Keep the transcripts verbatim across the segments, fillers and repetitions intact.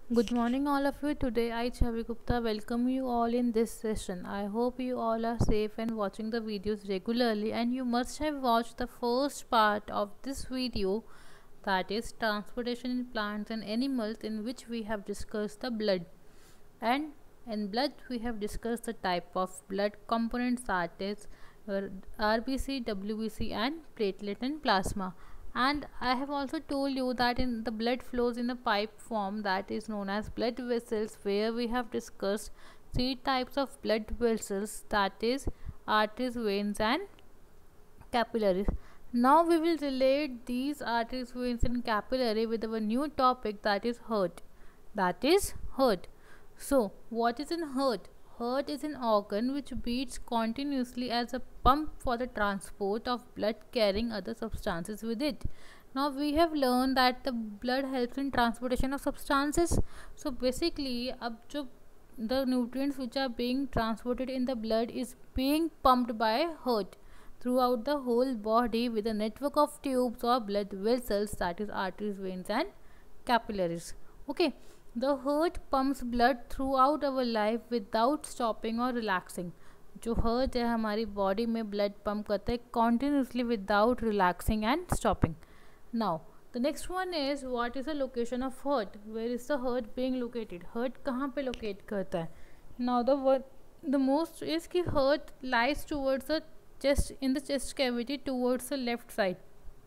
Good morning, all of you. Today, I, Chavi Gupta, welcome you all in this session. I hope you all are safe and watching the videos regularly, and you must have watched the first part of this video, that is transportation in plants and animals, in which we have discussed the blood. And in blood, we have discussed the type of blood components, that is uh, R B C, W B C, and platelet and plasma. And I have also told you that in the blood flows in a pipe form, that is known as blood vessels, where we have discussed three types of blood vessels, that is arteries, veins, and capillaries. Now we will relate these arteries, veins, and capillary with our new topic, that is heart. That is heart. So, what is in heart? Heart is an organ which beats continuously as a pump for the transport of blood carrying other substances with it. Now we have learned that the blood helps in transportation of substances. So basically, अब जो the nutrients which are being transported in the blood is being pumped by heart throughout the whole body with a network of tubes or blood vessels, that is arteries, veins, and capillaries. Okay. The heart pumps blood throughout our life without stopping or relaxing. जो heart है हमारी body में blood pump करता है continuously without relaxing and stopping. Now the next one is, what is the location of heart? Where is the heart being located? Heart कहाँ पे locate करता है? Now the word the most is कि heart lies towards the chest, in the chest cavity towards the left side.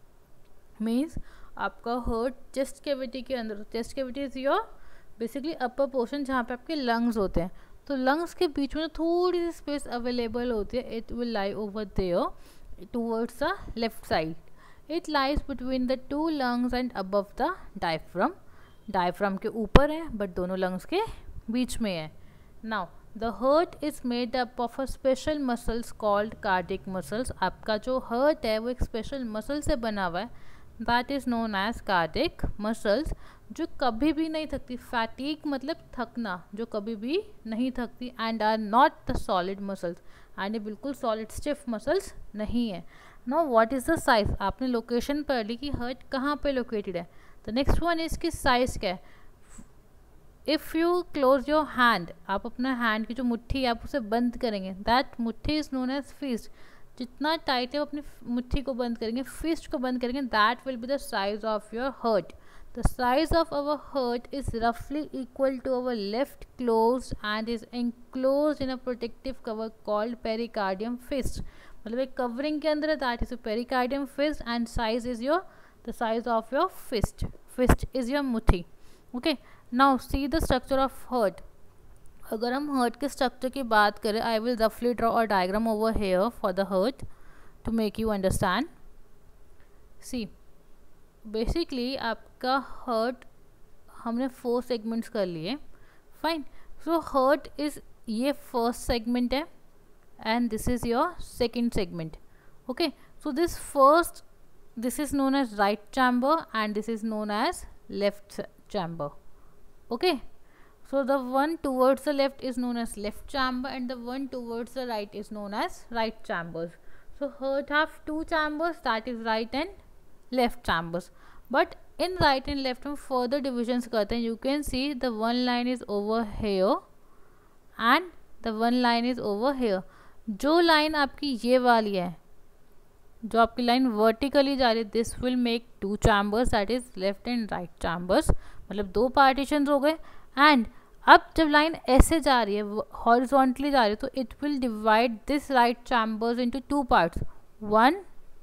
Means आपका heart chest cavity के अंदर, chest cavity is your basically upper portion जहाँ पे आपके lungs होते हैं, तो लंग्स के बीच में थोड़ी सी स्पेस अवेलेबल होती है. It will lie over there towards the left side. It lies between the two lungs and above the diaphragm. Diaphragm के ऊपर है बट दोनों लंग्स के बीच में है. Now the heart is made up of a special muscles called cardiac muscles. आपका जो हार्ट है वो एक स्पेशल मसल से बना हुआ है, that is known as cardiac muscles, जो कभी भी नहीं थकती. फैटीग मतलब थकना, जो कभी भी नहीं थकती. And are not the solid muscles, एंड ये बिल्कुल सॉलिड स्टिफ मसल्स नहीं है. No what is the size? आपने लोकेशन पढ़ ली कि हार्ट कहाँ पे लोकेटेड है. द नेक्स्ट वन इज की साइज क्या है. If you close your hand, आप अपना हैंड की जो मुट्ठी है आप उसे बंद करेंगे, दैट मुट्ठी इज़ नोन एज फिस्ट. जितना टाइट है वो अपनी मुट्ठी को बंद करेंगे, फिस्ट को बंद करेंगे, that will be the size of your heart. The size of our heart is roughly equal to our left closed and is enclosed in a protective cover called pericardium fist. मतलब एक covering के अंदर है, that is a pericardium fist, and size is your the size of your fist. Fist is your मुट्ठी. Okay. Now see the structure of heart. अगर हम heart के structure की बात करें, I will roughly draw a diagram over here for the heart to make you understand. See. Basically आपका heart हमने four segments कर लिए. फाइन. सो हर्ट इज़ ये फर्स्ट सेगमेंट है and this is your second segment. Okay. So this first, this is known as right chamber and this is known as left chamber. Okay. So the one towards the left is known as left chamber and the one towards the right is known as right chambers. So heart have two chambers, that is right and left chambers, but in right and left हम further divisions करते हैं. You can see the one line is over here and the one line is over here. जो line आपकी ये वाली है, जो आपकी line vertically जा रही है, this will make two chambers, that is left and right chambers. मतलब दो partitions हो गए. and अब जब line ऐसे जा रही है, horizontally जा रही है, तो it will divide this right chambers into two parts. one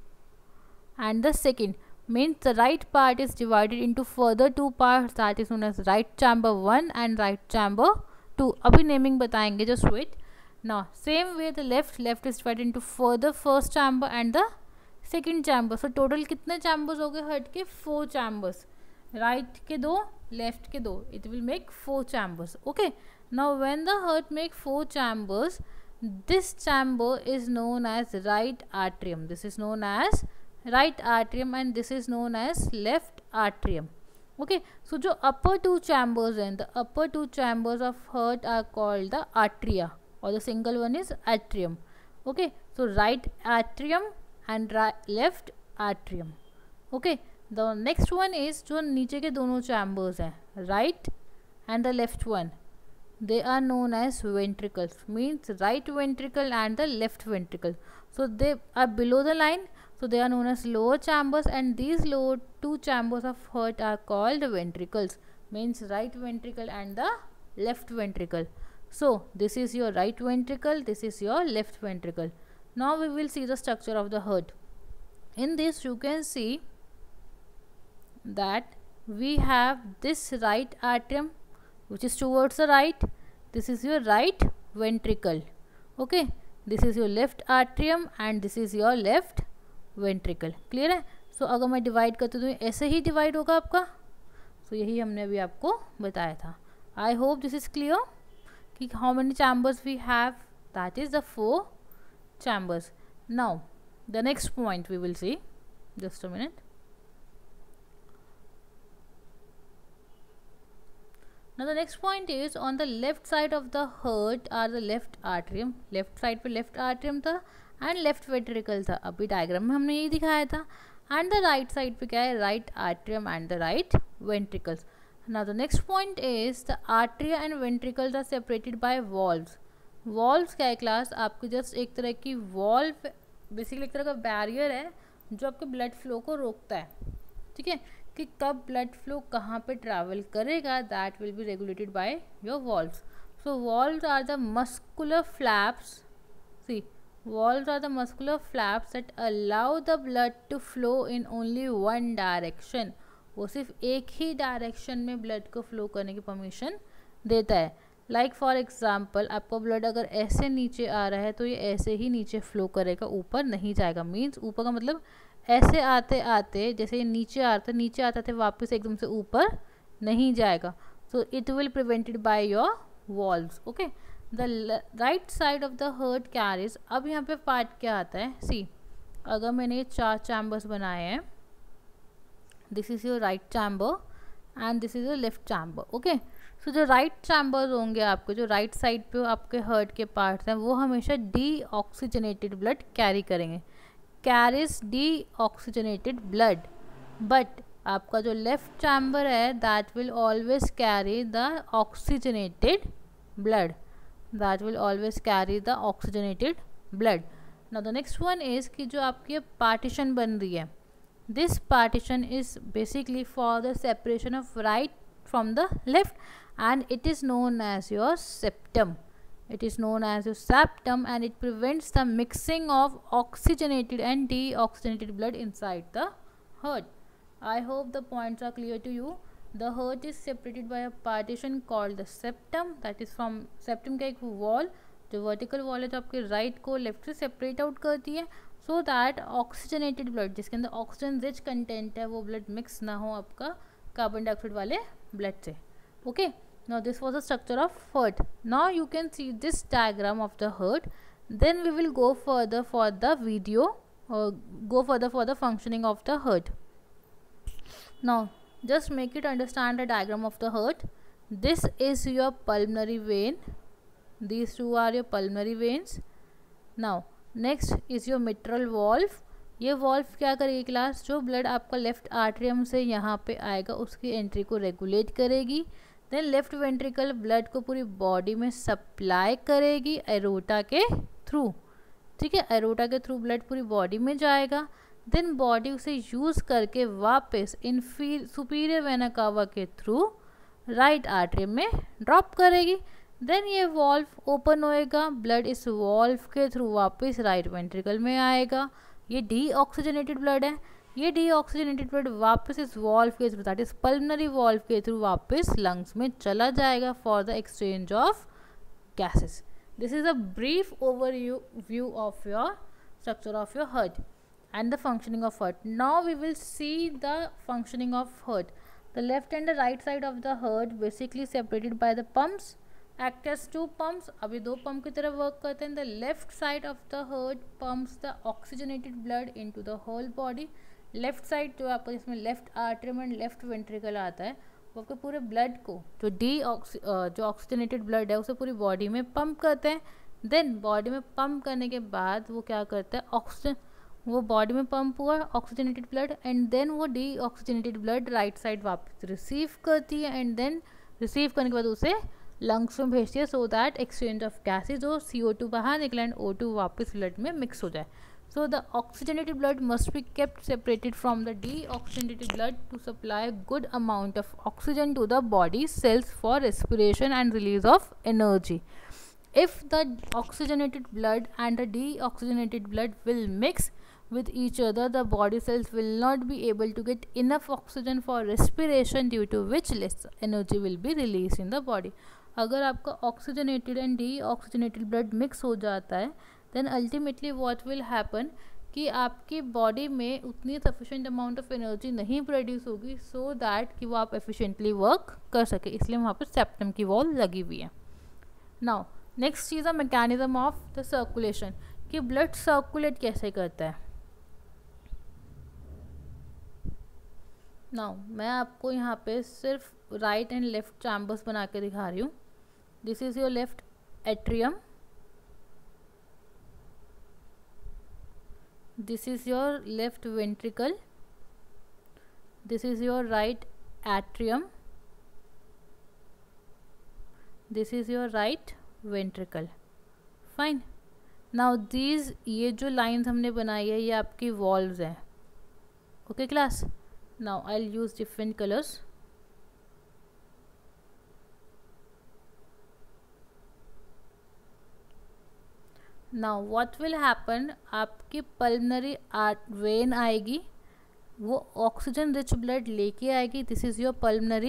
and the second, means the right part is divided into further two parts, that is known as right chamber one and right chamber two. अभी naming बताएंगे, just wait. Now same way the left left is divided into further first chamber and the second chamber. So total कितने chambers हो गए heart के? four chambers. right के दो, left के दो, it will make four chambers. Okay. Now when the heart make four chambers, this chamber is known as right atrium. This is known as right atrium and this is known as left atrium. Okay. So जो upper two chambers हैं, the upper two chambers of heart are called the atria, or the single one is atrium. Okay. So right atrium and right, left atrium. Okay. The next one is जो नीचे के दोनों chambers हैं, right and the left one, they are known as ventricles, means right ventricle and the left ventricle. So they are below the line, so they are known as lower chambers, and these lower two chambers of heart are called ventricles, means right ventricle and the left ventricle. So this is your right ventricle, this is your left ventricle. Now we will see the structure of the heart. In this you can see that we have this right atrium which is towards the right. This is your right ventricle. Okay, this is your left atrium and this is your left ventricle. Clear है? So so, अगर मैं divide करती हूँ तो ऐसे ही divide होगा आपका. सो so, यही हमने अभी आपको बताया था. I hope this is clear कि how many chambers we have. That is the four chambers. Now the next point we will see. Just a minute. Now the next point is, on the left side of the heart are the left atrium. Left side पे left atrium था and left ventricle था. अभी diagram में हमने यही दिखाया था. And the right side पे क्या है? Right atrium and the right ventricles. Now the next point is, the arteria and ventricles are separated by valves. Valves क्या है क्लास? आपके जस्ट एक तरह की valve, बेसिकली एक तरह का बैरियर है जो आपके ब्लड फ्लो को रोकता है. ठीक है, कि कब ब्लड फ्लो कहाँ पे ट्रैवल करेगा, that will be regulated by your valves. So valves are the muscular flaps. See, valves are the muscular flaps that allow the blood to flow in only one direction. वो सिर्फ एक ही direction में blood को flow करने की permission देता है. लाइक फॉर एग्जाम्पल, आपका ब्लड अगर ऐसे नीचे आ रहा है तो ये ऐसे ही नीचे फ्लो करेगा, ऊपर नहीं जाएगा. मीन्स ऊपर का मतलब ऐसे आते आते, जैसे ये नीचे आते नीचे आते थे वापस एकदम से ऊपर नहीं जाएगा. So it will prevented by your valves. Okay, the right side of the heart carries. अब यहाँ पे पार्ट क्या आता है? सी, अगर मैंने ये चार चैम्बर्स बनाए हैं, this is your right chamber and this is your left chamber. Okay, so जो राइट चैम्बर्स होंगे आपके, जो राइट साइड पे आपके हार्ट के पार्ट्स हैं, वो हमेशा डी ऑक्सीजनेटेड ब्लड कैरी करेंगे. Carries deoxygenated blood. But आपका जो लेफ्ट चैम्बर है, that will always carry the oxygenated blood. That will always carry the oxygenated blood. Now the next one is कि जो आपकी पार्टीशन बन रही है, this partition is basically for the separation of right from the left and it is known as your septum. It is known as your septum and it prevents the mixing of oxygenated and deoxygenated blood inside the heart. I hope the points are clear to you. The heart is separated by a partition called the septum. That is from septum का एक wall, जो vertical wall है जो आपके right को left से separate out करती है, so that oxygenated blood, जिसके अंदर oxygen rich content है, वो blood mix ना हो आपका carbon dioxide वाले blood से. Okay, now this was the structure of heart. Now you can see this diagram of the heart. Then we will go further for the video, or go further for the functioning of the heart. Now just make it understand the diagram of the heart. This is your pulmonary vein. These two are your pulmonary veins. Now next is your mitral valve. ये valve क्या करेगी class? जो blood आपका left atrium से यहाँ पे आएगा उसकी एंट्री को रेगुलेट करेगी. देन लेफ्ट वेंट्रिकल ब्लड को पूरी बॉडी में सप्लाई करेगी एरोटा के थ्रू. ठीक है, एरोटा के थ्रू ब्लड पूरी बॉडी में जाएगा. देन बॉडी उसे यूज़ करके वापस इनफीर सुपीरियर वेना कावा के थ्रू राइट आर्टरी में ड्रॉप करेगी. देन ये वॉल्व ओपन होएगा, ब्लड इस वॉल्व के थ्रू वापस राइट वेंट्रिकल में आएगा. ये डी ऑक्सीजनेटेड ब्लड है. ये डी ऑक्सीजनेटेड ब्लड वापस इस वॉल्व के through, that is pulmonary valve के थ्रू वापस लंग्स में चला जाएगा for the exchange of gases. This is a brief overview view of your structure of your heart and the functioning of heart. Now we will see the functioning of heart. The left and the right side of the heart basically separated by the pumps, act as two pumps. अभी दो pump की तरह work करते हैं. The left side of the heart pumps the oxygenated blood into the whole body. Left side जो आपको इसमें left atrium and left ventricle आता है, वो आपके पूरे blood को जो डी जो oxygenated blood है उसे पूरी बॉडी में पंप करते हैं. देन बॉडी में पंप करने के बाद वो क्या करता है, ऑक्सीजन वो बॉडी में पंप हुआ ऑक्सीजनेटेड ब्लड एंड देन वो deoxygenated blood right side वापस रिसीव करती है एंड देन रिसीव करने के बाद उसे लंग्स में भेजती है, so that exchange of gases हो, सी ओ टू बाहर निकले एंड ओ टू वापस ब्लड में मिक्स हो जाए. So the oxygenated blood must be kept separated from the deoxygenated blood to supply good amount of oxygen to the body cells for respiration and release of energy. If the oxygenated blood and the deoxygenated blood will mix with each other, the body cells will not be able to get enough oxygen for respiration, due to which less energy will be released in the body. अगर आपका oxygenated and deoxygenated blood mix हो जाता है, then ultimately what will happen कि आपकी body में उतनी sufficient amount of energy नहीं प्रोड्यूस होगी, सो दैट कि वो आप एफिशिएंटली वर्क कर सके, इसलिए वहाँ पर सेप्टम की वॉल लगी हुई है. नाउ नेक्स्ट चीज़ है मैकेनिज्म ऑफ द सर्कुलेशन, कि ब्लड सर्कुलेट कैसे करता है. नाउ मैं आपको यहाँ पे सिर्फ राइट एंड लेफ्ट चैम्बर्स बना के दिखा रही हूँ. This is your left atrium, this is your left ventricle, this is your right atrium, this is your right ventricle. fine. now these ये जो lines हमने बनाई है ये आपकी valves हैं. okay class, now I'll use different colors. Now what will happen, आपकी pulmonary vein आएगी, वो ऑक्सीजन रिच ब्लड लेके आएगी. This is your pulmonary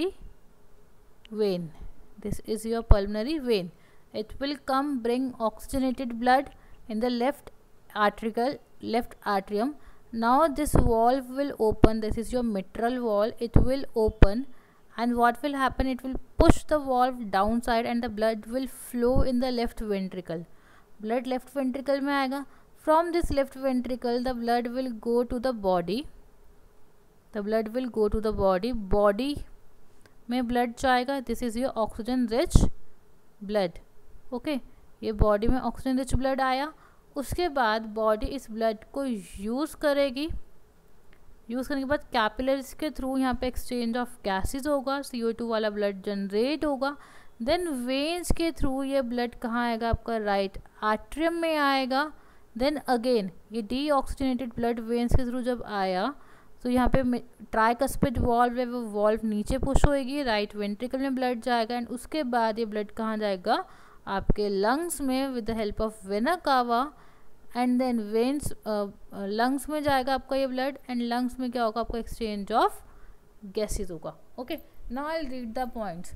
vein, this is your pulmonary vein. It will come bring oxygenated blood in the left arterial left atrium. Now this valve will open, this is your mitral wall, it will open, and what will happen, it will push the valve downside and the blood will flow in the left ventricle. Blood left ventricle में आएगा. From this left ventricle the blood will go to the body, the blood will go to the body, body में blood जाएगा. This is your oxygen rich blood. okay, ये body में oxygen rich blood आया. उसके बाद body इस blood को use करेगी. यूज़ करने के बाद कैपिलरीज के थ्रू यहाँ पे एक्सचेंज ऑफ गैसेस होगा, सी ओ टू वाला ब्लड जनरेट होगा. देन वेन्स के थ्रू ये ब्लड कहाँ आएगा, आपका राइट आर्ट्रियम में आएगा. देन अगेन ये डी ऑक्सीजनेटेड ब्लड वेन्स के थ्रू जब आया तो यहाँ पे ट्राइकस्पिड वॉल्व है, वो वॉल्व नीचे पुश होएगी, राइट वेंट्रिकल में ब्लड जाएगा. एंड उसके बाद ये ब्लड कहाँ जाएगा, आपके लंग्स में with the help of vena cava. And then veins lungs में जाएगा आपका ये ब्लड, एंड लंग्स में क्या होगा, आपका एक्सचेंज ऑफ गैसेस होगा. Okay, now I will read the points.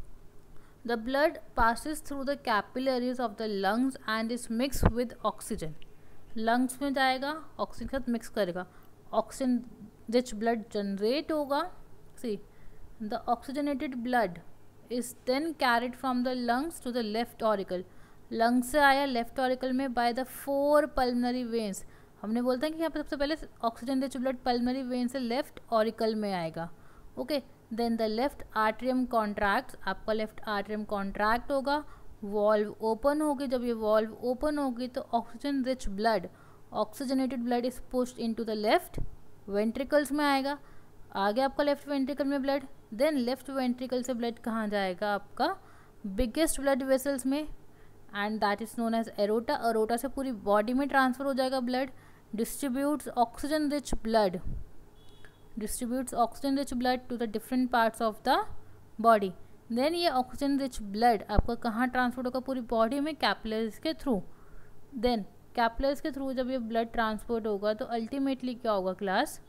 The blood passes through the capillaries of the lungs and is mix with oxygen. Lungs में जाएगा, ऑक्सीजन के साथ मिक्स करेगा, ऑक्सीजन रिच ब्लड जनरेट होगा. See the oxygenated blood is then carried from the lungs to the left auricle. Lung से आया left auricle में by the four pulmonary veins. हमने बोलते हैं कि यहाँ पर सबसे पहले oxygen rich blood pulmonary vein से लेफ्ट ऑरिकल में आएगा. Okay, then the left atrium contract, आपका लेफ्ट आर्ट्रियम कॉन्ट्रैक्ट होगा, वॉल्व ओपन होगी. जब ये वॉल्व ओपन होगी तो oxygen rich blood, oxygenated blood is pushed into the left ventricles में आएगा. आ गया आपका लेफ्ट वेंट्रिकल में ब्लड. देन लेफ्ट वेंट्रिकल से ब्लड कहाँ जाएगा, आपका बिगेस्ट ब्लड वेसल्स में, and that is known as aorta. Aorta से पूरी बॉडी में ट्रांसफर हो जाएगा blood. Distributes oxygen rich blood, distributes oxygen rich blood to the different parts of the body. Then ये ऑक्सीजन रिच ब्लड आपका कहाँ transfer होगा, पूरी बॉडी में कैपिलरीज के थ्रू. देन कैपिलरीज के थ्रू जब ये ब्लड ट्रांसपोर्ट होगा तो अल्टीमेटली क्या होगा क्लास,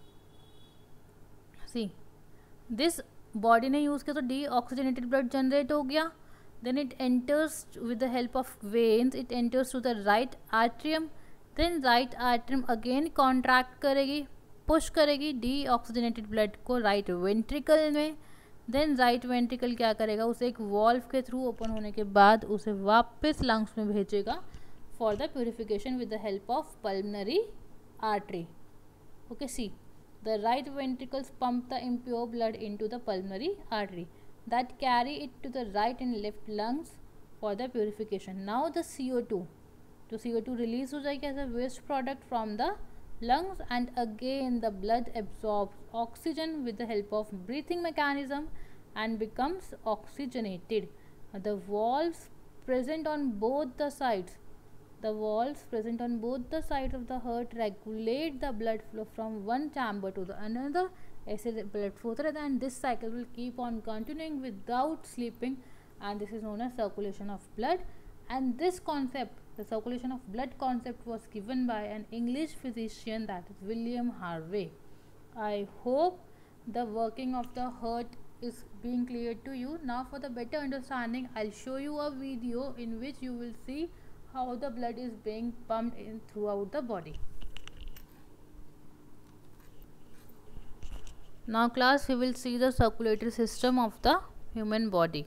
सी दिस बॉडी ने यूज़ किया तो डी ऑक्सीजनेटेड ब्लड जनरेट हो गया. Then it enters with the help of veins, it enters to the right atrium. Then right atrium again contract करेगी, पुश करेगी डी ऑक्सीजनेटेड ब्लड को right ventricle में. Then right ventricle क्या करेगा, उसे एक वॉल्व के थ्रू ओपन होने के बाद उसे वापस लंग्स में भेजेगा for the purification with the help of pulmonary artery. Okay, see the right ventricles pump the impure blood into the pulmonary artery that carry it to the right and left lungs for the purification. Now the C O two, तो C O two release हो जाएगी as a waste product from the lungs, and again the blood absorbs oxygen with the help of breathing mechanism. and becomes oxygenated. The valves present on both the sides the valves present on both the sides of the heart regulate the blood flow from one chamber to the another. ऐसे blood flow होता रहता है and this cycle will keep on continuing without sleeping, and this is known as circulation of blood. And this concept, the circulation of blood concept, was given by an English physician, that is William Harvey. I hope the working of the heart is being clear to you. Now for the better understanding, I'll show you a video in which you will see how the blood is being pumped in throughout the body. Now class, we will see the circulatory system of the human body.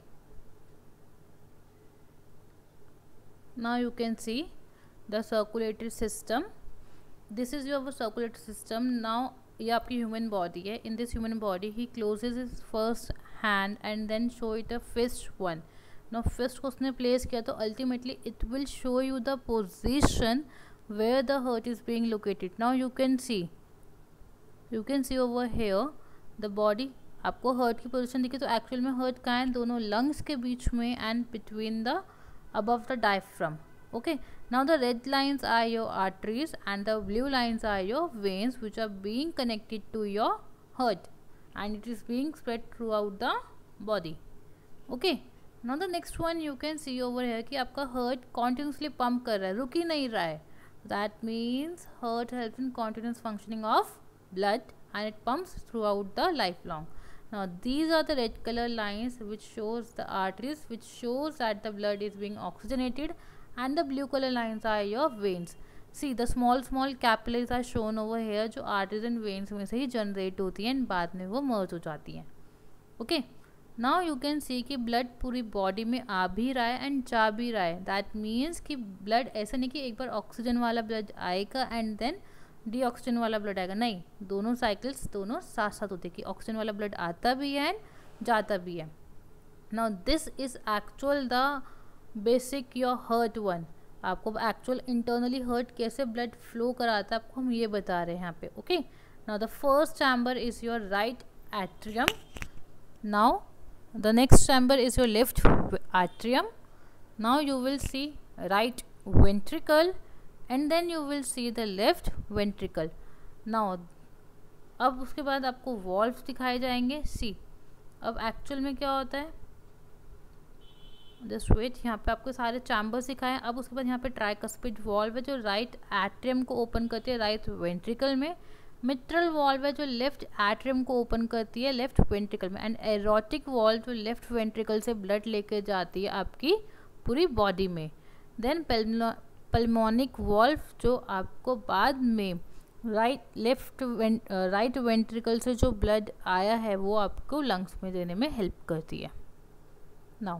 Now you can see the circulatory system. This is your circulatory system. Now ये आपकी human body है. In this human body, he closes his first hand and then show it a fist one. Now fist को उसने place किया तो ultimately it will show you the position where the heart is being located. Now you can see, you can see over here the body. आपको heart की position दिखे तो actual में heart कहाँ है? दोनों lungs के बीच में and between the above the diaphragm. Okay, now the red lines are your arteries and the blue lines are your veins, which are being connected to your heart, and it is being spread throughout the body. Okay, now the next one you can see over here कि आपका heart continuously pump कर रहा है, रुक ही नहीं रहा है. That means heart helps in continuous functioning of blood and it pumps throughout the lifelong. Now these are the red color lines which shows the arteries, which shows that the blood is being oxygenated, and the blue color lines are your veins. See, the small small capillaries are shown over here जो arteries and veins में से ही generate होती हैं and बाद में वो merge हो जाती हैं. Okay, now you can see कि blood पूरी body में आ भी रहा है and जा भी रहा है. That means कि blood ऐसा नहीं कि एक बार oxygen वाला blood आएगा and then डी ऑक्सीजन वाला ब्लड आएगा. नहीं, दोनों साइकिल्स दोनों साथ साथ होते हैं कि ऑक्सीजन वाला ब्लड आता भी है एंड जाता भी है. Now this is actual the basic your heart one. आपको एक्चुअल इंटरनली हर्ट कैसे ब्लड फ्लो कराता है आपको हम ये बता रहे हैं यहाँ पे. Okay, now the first chamber is your right atrium. Now the next chamber is your left atrium. Now you will see right ventricle and then you will see the left ventricle. Now अब उसके बाद आपको valves दिखाए जाएंगे. सी, अब actual में क्या होता है, जस्ट वेट, यहाँ पे आपको सारे चैम्बर्स दिखाए. अब उसके बाद यहाँ पे ट्राइकस्पिड वॉल्व है जो राइट एट्रियम को ओपन करती है राइट वेंट्रिकल में. मिट्रल वॉल्व है जो लेफ्ट एट्रियम को ओपन करती है लेफ्ट वेंट्रिकल में. एंड एरोटिक वॉल्व जो लेफ्ट वेंट्रिकल से ब्लड लेकर जाती है आपकी पूरी बॉडी में. देन पल्मोनिक वॉल्व जो आपको बाद में राइट लेफ्ट राइट वेंट्रिकल से जो ब्लड आया है वो आपको लंग्स में देने में हेल्प करती है. Now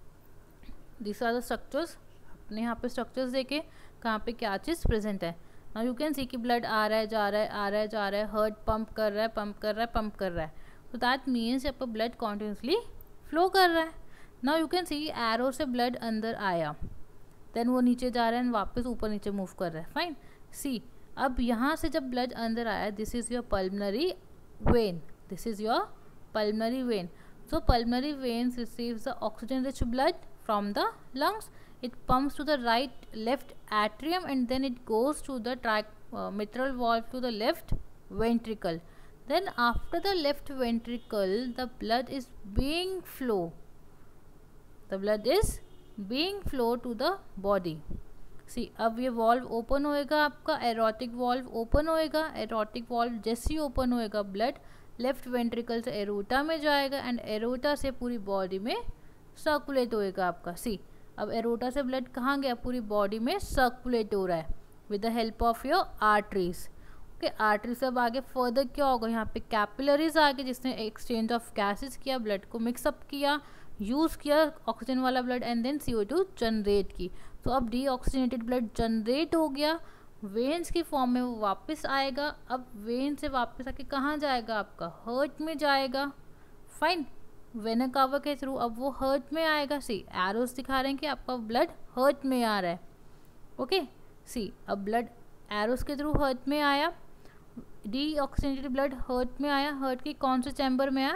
this are the structures. अपने यहाँ पे स्ट्रक्चर्स देखे कहाँ पे क्या चीज़ प्रेजेंट है. नाउ यू कैन सी कि ब्लड आ रहा है जा रहा है आ रहा है जा रहा है, हार्ट पंप कर रहा है पंप कर रहा है पंप कर रहा है. तो दैट मीन्स आपका ब्लड कॉन्टिन्यूसली फ्लो कर रहा है. Now you can see arrow से ब्लड अंदर आया, देन वो नीचे जा रहा है वापस ऊपर नीचे मूव कर रहा है. फाइन. सी, अब यहाँ से जब ब्लड अंदर आया, this is your pulmonary vein. This is your pulmonary vein. So pulmonary veins receives the oxygen rich blood from the lungs. It pumps to the right left atrium and then it goes to the tri uh, mitral valve to the left ventricle. Then after the left ventricle, the blood is being flow. The blood is being flow to the body. See, अब ये valve open होएगा, आपका aortic valve open होएगा. Aortic valve जैसे ही open होएगा blood left ventricle से aorta में जाएगा एंड एरोटा से पूरी बॉडी में सर्कुलेट होएगा आपका. सी, अब एरोटा से ब्लड कहाँ गया, पूरी बॉडी में सर्कुलेट हो रहा है with the help of your arteries. Okay, artery से अब आगे फर्दर क्या होगा, यहाँ पे कैपिलरीज आ गए जिसने एक्सचेंज ऑफ गैसेस किया, ब्लड को मिक्सअप किया, यूज़ किया ऑक्सीजन वाला blood and then C O two generate की. तो अब डी ऑक्सीजनेटेड ब्लड जनरेट हो गया, वेन्स की फॉर्म में वो वापस आएगा. अब वेन से वापस आके कहाँ जाएगा, आपका हार्ट में जाएगा. फाइन. वेना कावा के थ्रू अब वो हार्ट में आएगा. सी, एरोस दिखा रहे हैं कि आपका ब्लड हार्ट में आ रहा है. ओके, सी, अब ब्लड एरोस के थ्रू हार्ट में आया, डी ऑक्सीजनेटेड ब्लड हार्ट में आया. हार्ट की कौन से चैम्बर में आया,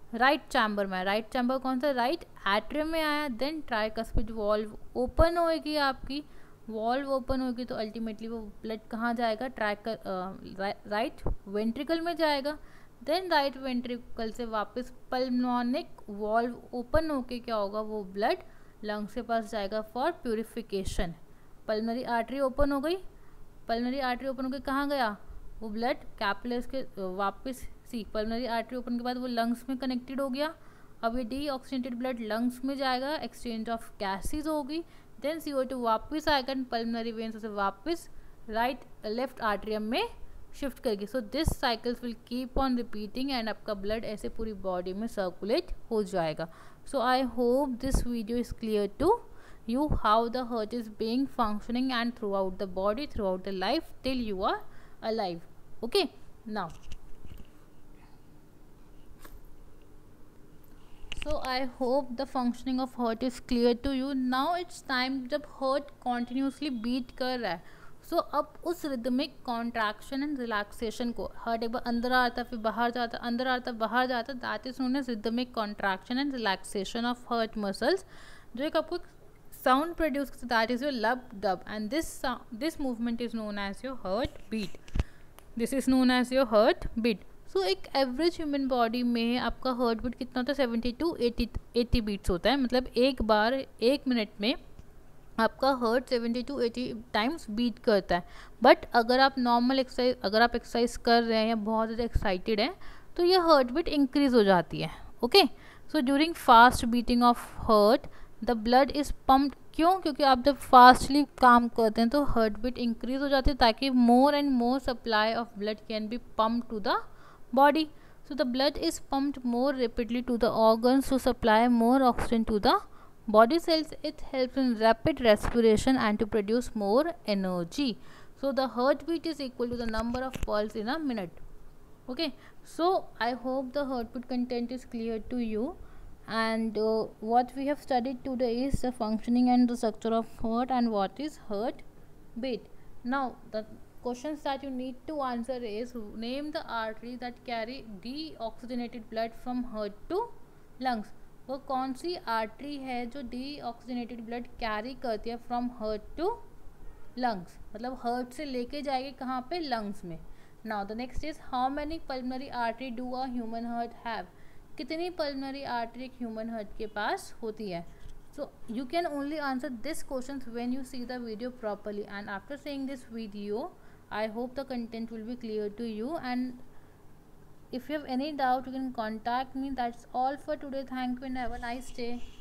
राइट चैम्बर में, राइट चैम्बर कौन सा, राइट एट्रियम में आया। देन ट्राइकस्पिड वॉल्व ओपन होएगी, आपकी वॉल्व ओपन होगी तो अल्टीमेटली वो ब्लड कहाँ जाएगा, ट्राइक राइट वेंट्रिकल में जाएगा। देन राइट वेंट्रिकल से वापस पल्मोनिक वॉल्व ओपन होके क्या होगा, वो ब्लड लंग्स के पास जाएगा for purification. Pulmonary artery open हो गई, पल्मोनरी आर्टरी ओपन होकर कहाँ गया, वो ब्लड कैपिलरीज के वापस सी पल्मोनरी आर्टरी ओपन के बाद वो लंग्स में कनेक्टेड हो गया। अब ये डीऑक्सीजनेटेड ब्लड लंग्स में जाएगा, एक्सचेंज ऑफ गैसेज होगी। देन सी ओ टू वापस आएगा पल्मोनरी वेन्स से वापस राइट लेफ्ट आर्टरियम में शिफ्ट करेगी। So this cycles will keep on repeating and आपका ब्लड ऐसे पूरी बॉडी में सर्कुलेट हो जाएगा। So I hope this video is clear to you how the heart is being functioning and throughout the body, throughout the life till you are alive. Okay, now so I hope the functioning of heart is clear to you. Now it's time, जब heart continuously beat कर रहा है, so अब उस rhythmic contraction and relaxation को, heart एक बार अंदर आता फिर बाहर जाता, अंदर आता बाहर जाता, that is known as rhythmic contraction and relaxation of heart muscles, जो एक आपको sound produce, that is your lub dub, and this sound, this movement is known as your heart beat. This is known as your heart beat. So एक average human body में आपका heart beat कितना होता है, seventy two eighty eighty beats होता है। मतलब एक बार एक मिनट में आपका heart seventy two eighty times beat करता है। बट अगर आप नॉर्मल एक्सरसाइज अगर आप एक्सरसाइज कर रहे हैं या बहुत ज़्यादा एक्साइटेड हैं तो ये हार्ट बीट इंक्रीज हो जाती है। Okay, so during fast beating of heart the blood is pumped. क्यों? क्योंकि आप जब फास्टली काम करते हैं तो हार्ट बीट इंक्रीज हो जाती है ताकि more and more supply of blood can be pump to the body. So the blood is pumped more rapidly to the organs to supply more oxygen to the body cells. It helps in rapid respiration and to produce more energy. So the heartbeat is equal to the number of pulse in a minute. Okay, so I hope the heartbeat content is clear to you, and uh, what we have studied today is the functioning and the structure of heart and what is heartbeat. Now the questions that you need to answer is, name the arteries that carry deoxygenated blood from heart to lungs. वो कौन सी artery है जो deoxygenated blood carry करती है from heart to lungs, मतलब heart से लेके जाएगी कहाँ पे, लंग्स में। Now the next is, how many pulmonary artery do a human heart have. कितनी पल्मोनरी आर्टरी एक ह्यूमन हार्ट के पास होती है। So you can only answer this question when you see the video properly, and after seeing this video I hope the content will be clear to you, and if you have any doubt you can contact me. That's all for today. Thank you and have a nice day.